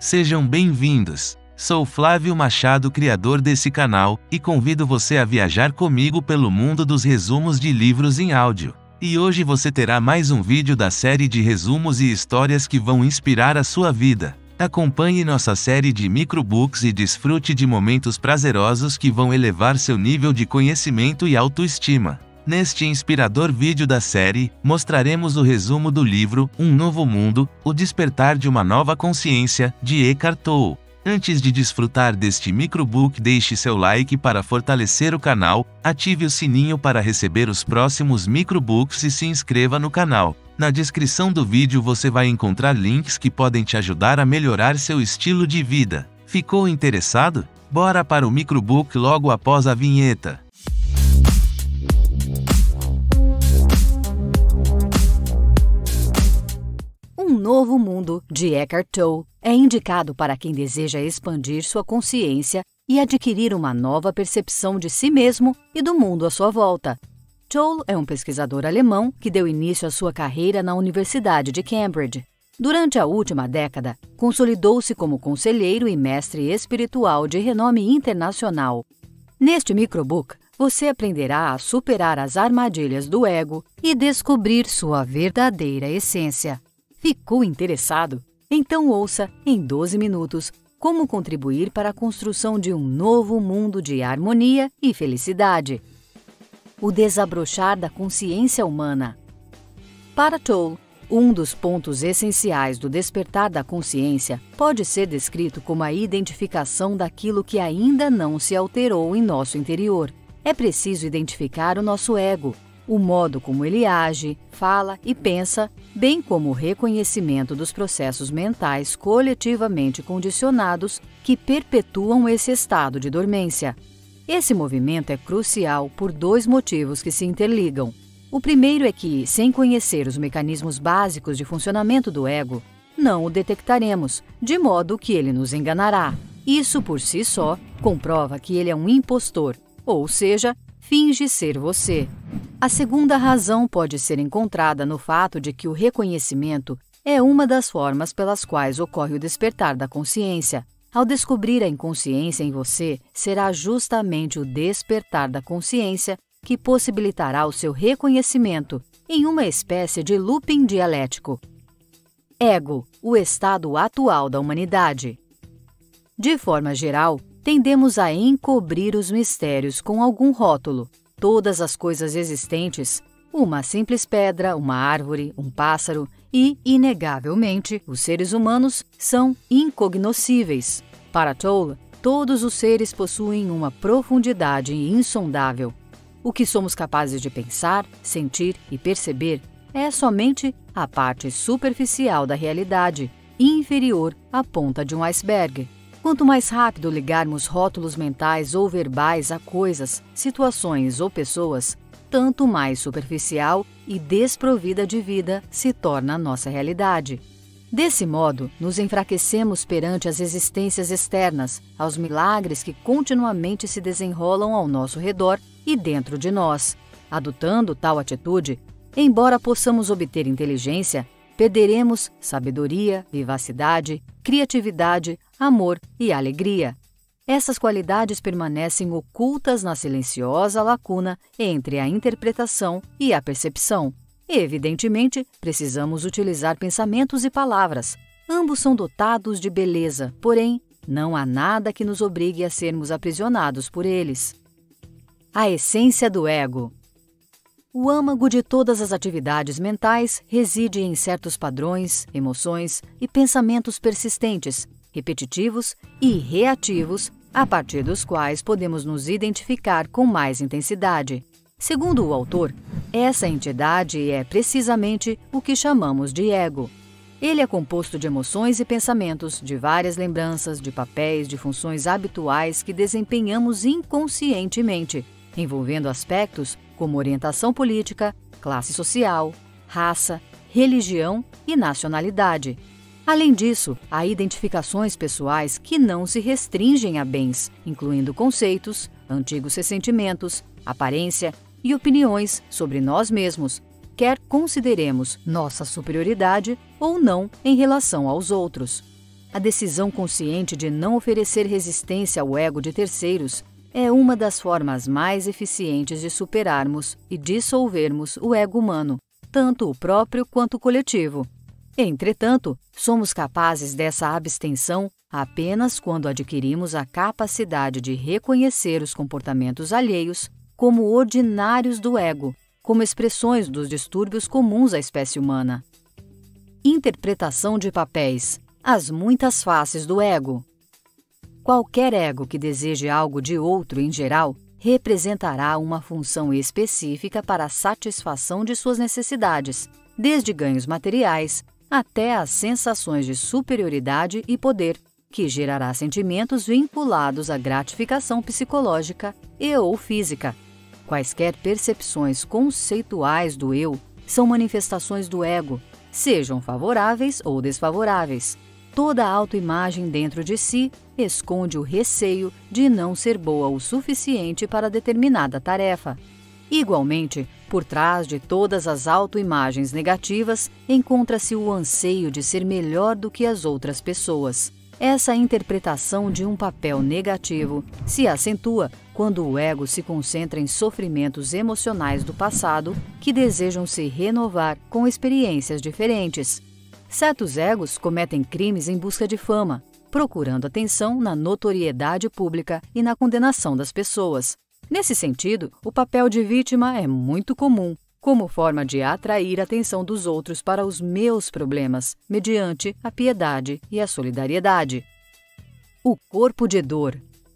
Sejam bem-vindos! Sou Flávio Machado, criador desse canal, e convido você a viajar comigo pelo mundo dos resumos de livros em áudio. E hoje você terá mais um vídeo da série de resumos e histórias que vão inspirar a sua vida. Acompanhe nossa série de microbooks e desfrute de momentos prazerosos que vão elevar seu nível de conhecimento e autoestima. Neste inspirador vídeo da série, mostraremos o resumo do livro Um Novo Mundo, O Despertar de uma Nova Consciência, de Eckhart Tolle. Antes de desfrutar deste microbook, deixe seu like para fortalecer o canal, ative o sininho para receber os próximos microbooks e se inscreva no canal. Na descrição do vídeo você vai encontrar links que podem te ajudar a melhorar seu estilo de vida. Ficou interessado? Bora para o microbook logo após a vinheta. Um Novo Mundo, de Eckhart Tolle, é indicado para quem deseja expandir sua consciência e adquirir uma nova percepção de si mesmo e do mundo à sua volta. Tolle é um pesquisador alemão que deu início à sua carreira na Universidade de Cambridge. Durante a última década, consolidou-se como conselheiro e mestre espiritual de renome internacional. Neste microbook, você aprenderá a superar as armadilhas do ego e descobrir sua verdadeira essência. Ficou interessado? Então ouça, em 12 minutos, como contribuir para a construção de um novo mundo de harmonia e felicidade. O desabrochar da consciência humana. Para Tolle, um dos pontos essenciais do despertar da consciência pode ser descrito como a identificação daquilo que ainda não se alterou em nosso interior. É preciso identificar o nosso ego, o modo como ele age, fala e pensa, bem como o reconhecimento dos processos mentais coletivamente condicionados que perpetuam esse estado de dormência. Esse movimento é crucial por dois motivos que se interligam. O primeiro é que, sem conhecer os mecanismos básicos de funcionamento do ego, não o detectaremos, de modo que ele nos enganará. Isso por si só comprova que ele é um impostor, ou seja, finge ser você. A segunda razão pode ser encontrada no fato de que o reconhecimento é uma das formas pelas quais ocorre o despertar da consciência. Ao descobrir a inconsciência em você, será justamente o despertar da consciência que possibilitará o seu reconhecimento em uma espécie de looping dialético. Ego, o estado atual da humanidade. De forma geral, tendemos a encobrir os mistérios com algum rótulo. Todas as coisas existentes, uma simples pedra, uma árvore, um pássaro e, inegavelmente, os seres humanos são incognoscíveis. Para Tolle, todos os seres possuem uma profundidade insondável. O que somos capazes de pensar, sentir e perceber é somente a parte superficial da realidade, inferior à ponta de um iceberg. Quanto mais rápido ligarmos rótulos mentais ou verbais a coisas, situações ou pessoas, tanto mais superficial e desprovida de vida se torna a nossa realidade. Desse modo, nos enfraquecemos perante as existências externas, aos milagres que continuamente se desenrolam ao nosso redor e dentro de nós. Adotando tal atitude, embora possamos obter inteligência, perderemos sabedoria, vivacidade, criatividade, amor e alegria. Essas qualidades permanecem ocultas na silenciosa lacuna entre a interpretação e a percepção. Evidentemente, precisamos utilizar pensamentos e palavras. Ambos são dotados de beleza, porém, não há nada que nos obrigue a sermos aprisionados por eles. A essência do ego. O âmago de todas as atividades mentais reside em certos padrões, emoções e pensamentos persistentes, repetitivos e reativos, a partir dos quais podemos nos identificar com mais intensidade. Segundo o autor, essa entidade é precisamente o que chamamos de ego. Ele é composto de emoções e pensamentos, de várias lembranças, de papéis, de funções habituais que desempenhamos inconscientemente, envolvendo aspectos como orientação política, classe social, raça, religião e nacionalidade. Além disso, há identificações pessoais que não se restringem a bens, incluindo conceitos, antigos ressentimentos, aparência e opiniões sobre nós mesmos, quer consideremos nossa superioridade ou não em relação aos outros. A decisão consciente de não oferecer resistência ao ego de terceiros é uma das formas mais eficientes de superarmos e dissolvermos o ego humano, tanto o próprio quanto o coletivo. Entretanto, somos capazes dessa abstenção apenas quando adquirimos a capacidade de reconhecer os comportamentos alheios como ordinários do ego, como expressões dos distúrbios comuns à espécie humana. Interpretação de papéis. As muitas faces do ego. Qualquer ego que deseje algo de outro em geral representará uma função específica para a satisfação de suas necessidades, desde ganhos materiais até as sensações de superioridade e poder, que gerará sentimentos vinculados à gratificação psicológica e ou física. Quaisquer percepções conceituais do eu são manifestações do ego, sejam favoráveis ou desfavoráveis. Toda autoimagem dentro de si esconde o receio de não ser boa o suficiente para determinada tarefa. Igualmente, por trás de todas as autoimagens negativas, encontra-se o anseio de ser melhor do que as outras pessoas. Essa interpretação de um papel negativo se acentua quando o ego se concentra em sofrimentos emocionais do passado que desejam se renovar com experiências diferentes. Certos egos cometem crimes em busca de fama, procurando atenção na notoriedade pública e na condenação das pessoas. Nesse sentido, o papel de vítima é muito comum, como forma de atrair a atenção dos outros para os meus problemas, mediante a piedade e a solidariedade. O corpo de dor.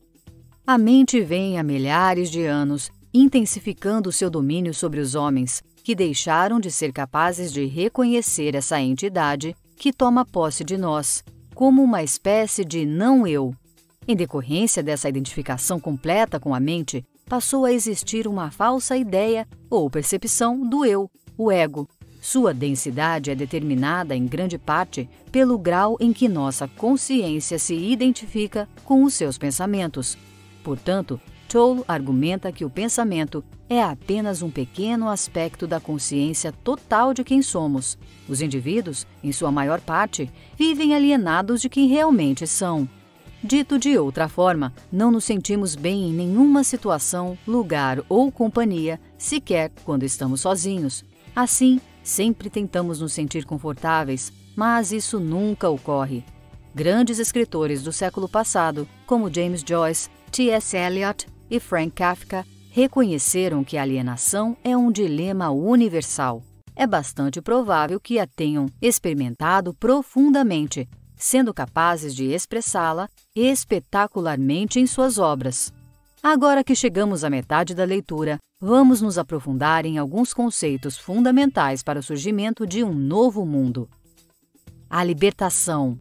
A mente vem há milhares de anos intensificando seu domínio sobre os homens, que deixaram de ser capazes de reconhecer essa entidade que toma posse de nós, como uma espécie de não-eu. Em decorrência dessa identificação completa com a mente, passou a existir uma falsa ideia ou percepção do eu, o ego. Sua densidade é determinada em grande parte pelo grau em que nossa consciência se identifica com os seus pensamentos. Portanto, Tolle argumenta que o pensamento é apenas um pequeno aspecto da consciência total de quem somos. Os indivíduos, em sua maior parte, vivem alienados de quem realmente são. Dito de outra forma, não nos sentimos bem em nenhuma situação, lugar ou companhia, sequer quando estamos sozinhos. Assim, sempre tentamos nos sentir confortáveis, mas isso nunca ocorre. Grandes escritores do século passado, como James Joyce, T.S. Eliot e Frank Kafka, reconheceram que a alienação é um dilema universal. É bastante provável que a tenham experimentado profundamente, sendo capazes de expressá-la espetacularmente em suas obras. Agora que chegamos à metade da leitura, vamos nos aprofundar em alguns conceitos fundamentais para o surgimento de um novo mundo. A libertação.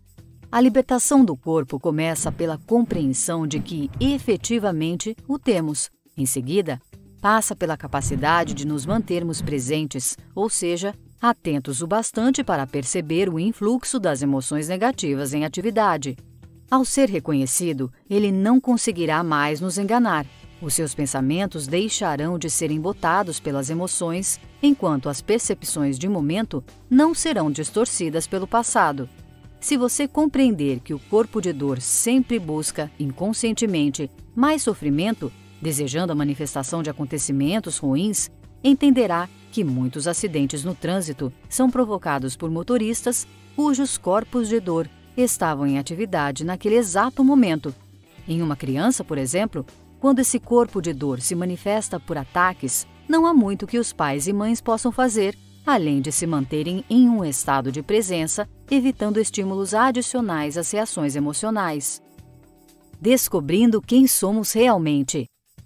A libertação do corpo começa pela compreensão de que, efetivamente, o temos. Em seguida, passa pela capacidade de nos mantermos presentes, ou seja, atentos o bastante para perceber o influxo das emoções negativas em atividade. Ao ser reconhecido, ele não conseguirá mais nos enganar. Os seus pensamentos deixarão de ser embotados pelas emoções, enquanto as percepções de momento não serão distorcidas pelo passado. Se você compreender que o corpo de dor sempre busca, inconscientemente, mais sofrimento, desejando a manifestação de acontecimentos ruins, entenderá que muitos acidentes no trânsito são provocados por motoristas cujos corpos de dor estavam em atividade naquele exato momento. Em uma criança, por exemplo, quando esse corpo de dor se manifesta por ataques, não há muito que os pais e mães possam fazer, além de se manterem em um estado de presença, evitando estímulos adicionais às reações emocionais. Descobrindo quem somos realmente.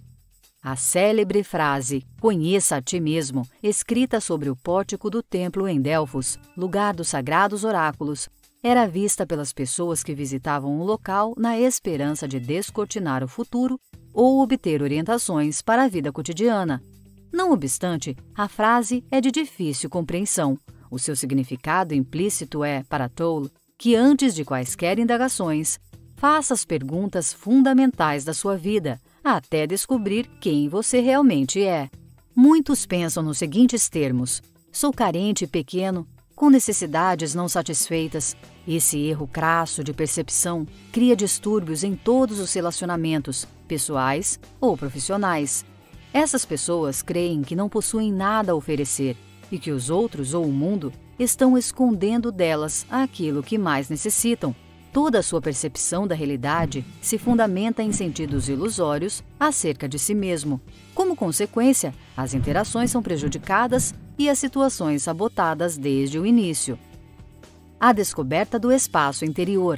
A célebre frase "Conheça a ti mesmo", escrita sobre o pórtico do templo em Delfos, lugar dos sagrados oráculos, era vista pelas pessoas que visitavam o local na esperança de descortinar o futuro ou obter orientações para a vida cotidiana. Não obstante, a frase é de difícil compreensão. O seu significado implícito é, para Tolle, que antes de quaisquer indagações, faça as perguntas fundamentais da sua vida, até descobrir quem você realmente é. Muitos pensam nos seguintes termos: sou carente e pequeno, com necessidades não satisfeitas, Esse erro crasso de percepção cria distúrbios em todos os relacionamentos, pessoais ou profissionais. Essas pessoas creem que não possuem nada a oferecer e que os outros ou o mundo estão escondendo delas aquilo que mais necessitam. Toda a sua percepção da realidade se fundamenta em sentidos ilusórios acerca de si mesmo. Como consequência, as interações são prejudicadas e as situações sabotadas desde o início. A descoberta do espaço interior.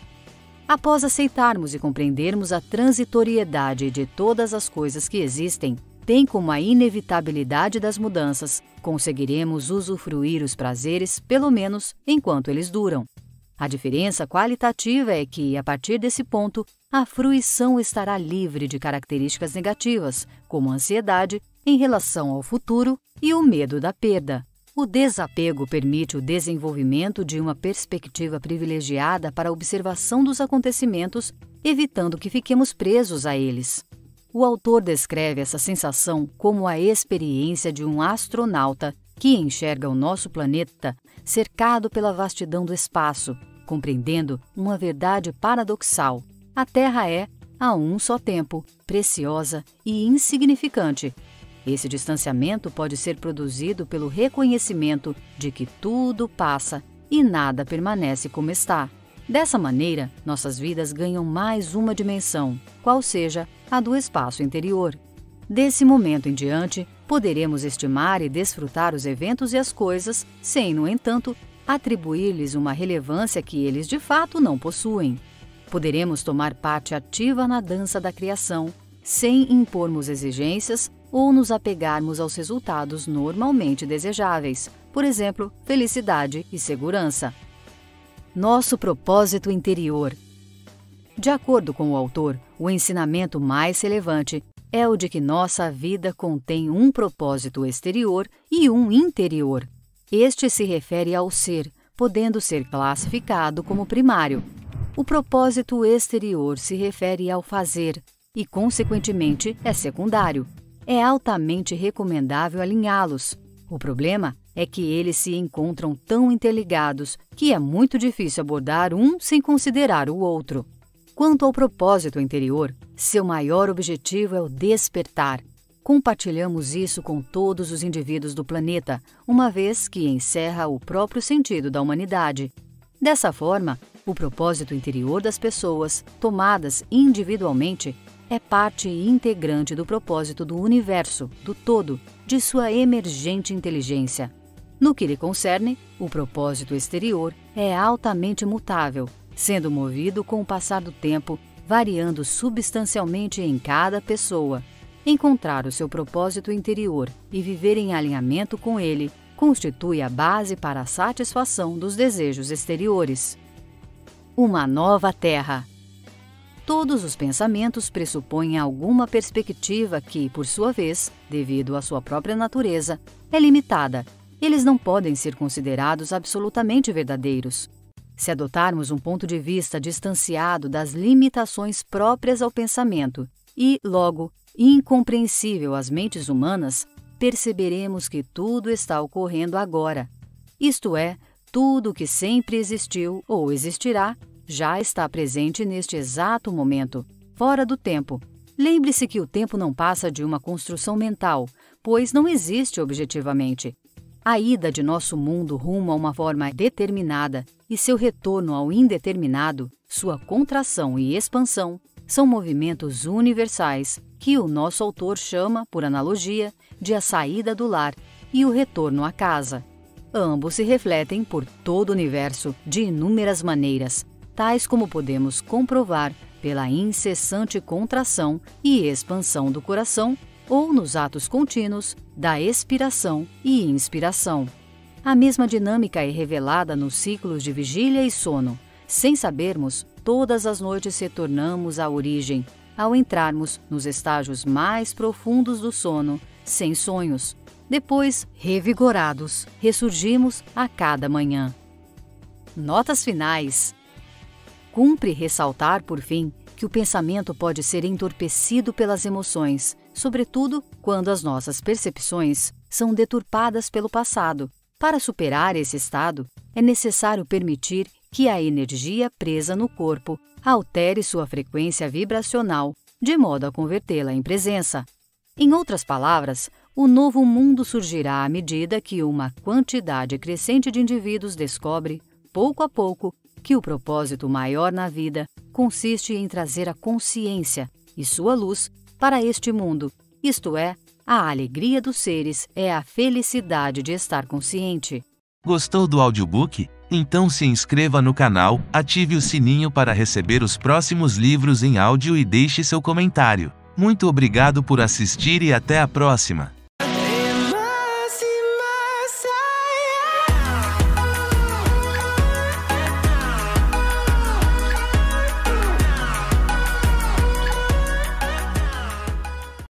Após aceitarmos e compreendermos a transitoriedade de todas as coisas que existem, bem como a inevitabilidade das mudanças, conseguiremos usufruir os prazeres, pelo menos enquanto eles duram. A diferença qualitativa é que, a partir desse ponto, a fruição estará livre de características negativas, como a ansiedade em relação ao futuro e o medo da perda. O desapego permite o desenvolvimento de uma perspectiva privilegiada para a observação dos acontecimentos, evitando que fiquemos presos a eles. O autor descreve essa sensação como a experiência de um astronauta que enxerga o nosso planeta cercado pela vastidão do espaço, compreendendo uma verdade paradoxal. A Terra é, a um só tempo, preciosa e insignificante. Esse distanciamento pode ser produzido pelo reconhecimento de que tudo passa e nada permanece como está. Dessa maneira, nossas vidas ganham mais uma dimensão, qual seja a do espaço interior. Desse momento em diante, poderemos estimar e desfrutar os eventos e as coisas, sem, no entanto, atribuir-lhes uma relevância que eles de fato não possuem. Poderemos tomar parte ativa na dança da criação, sem impormos exigências ou nos apegarmos aos resultados normalmente desejáveis, por exemplo, felicidade e segurança. Nosso propósito interior. De acordo com o autor, o ensinamento mais relevante é o de que nossa vida contém um propósito exterior e um interior. Este se refere ao ser, podendo ser classificado como primário. O propósito exterior se refere ao fazer e, consequentemente, é secundário. É altamente recomendável alinhá-los. O problema é que eles se encontram tão interligados que é muito difícil abordar um sem considerar o outro. Quanto ao propósito interior, seu maior objetivo é o despertar. Compartilhamos isso com todos os indivíduos do planeta, uma vez que encerra o próprio sentido da humanidade. Dessa forma, o propósito interior das pessoas, tomadas individualmente, é parte integrante do propósito do universo, do todo, de sua emergente inteligência. No que lhe concerne, o propósito exterior é altamente mutável, sendo movido com o passar do tempo, variando substancialmente em cada pessoa. Encontrar o seu propósito interior e viver em alinhamento com ele constitui a base para a satisfação dos desejos exteriores. Uma nova terra. Todos os pensamentos pressupõem alguma perspectiva que, por sua vez, devido à sua própria natureza, é limitada. Eles não podem ser considerados absolutamente verdadeiros. Se adotarmos um ponto de vista distanciado das limitações próprias ao pensamento e, logo, incompreensível às mentes humanas, perceberemos que tudo está ocorrendo agora. Isto é, tudo o que sempre existiu ou existirá já está presente neste exato momento, fora do tempo. Lembre-se que o tempo não passa de uma construção mental, pois não existe objetivamente. A ida de nosso mundo rumo a uma forma determinada e seu retorno ao indeterminado, sua contração e expansão, são movimentos universais que o nosso autor chama, por analogia, de a saída do lar e o retorno à casa. Ambos se refletem por todo o universo de inúmeras maneiras, tais como podemos comprovar pela incessante contração e expansão do coração ou nos atos contínuos da expiração e inspiração. A mesma dinâmica é revelada nos ciclos de vigília e sono. Sem sabermos, todas as noites retornamos à origem, ao entrarmos nos estágios mais profundos do sono, sem sonhos. Depois, revigorados, ressurgimos a cada manhã. Notas finais. Cumpre ressaltar, por fim, que o pensamento pode ser entorpecido pelas emoções, sobretudo quando as nossas percepções são deturpadas pelo passado. Para superar esse estado, é necessário permitir que a energia presa no corpo altere sua frequência vibracional, de modo a convertê-la em presença. Em outras palavras, o novo mundo surgirá à medida que uma quantidade crescente de indivíduos descobre, pouco a pouco, que o propósito maior na vida consiste em trazer a consciência e sua luz para este mundo, isto é, a alegria dos seres é a felicidade de estar consciente. Gostou do audiobook? Então se inscreva no canal, ative o sininho para receber os próximos livros em áudio e deixe seu comentário. Muito obrigado por assistir e até a próxima!